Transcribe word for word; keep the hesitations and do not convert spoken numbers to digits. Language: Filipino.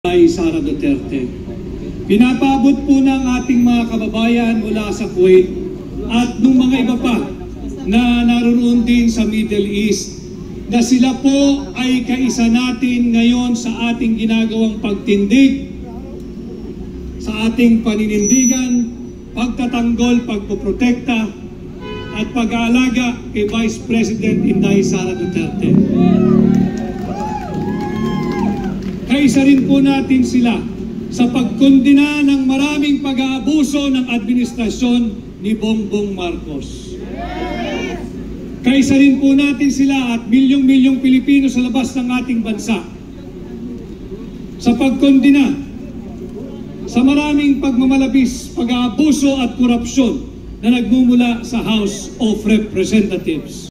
Ay Sara Duterte. Pinapaabot po ng ating mga kababayan mula sa Kuwait at nung mga iba pa na naroon din sa Middle East na sila po ay kaisa natin ngayon sa ating ginagawang pagtindig, sa ating paninindigan, pagtatanggol, pagpoprotekta at pag-aalaga kay Vice President Inday Sara Duterte. Kaisa rin po natin sila sa pagkondina ng maraming pag-aabuso ng administrasyon ni Bongbong Marcos. Kaisa rin po natin sila at milyong-milyong Pilipino sa labas ng ating bansa sa pagkondina sa maraming pagmamalabis, pag-aabuso at korupsyon na nagmumula sa House of Representatives.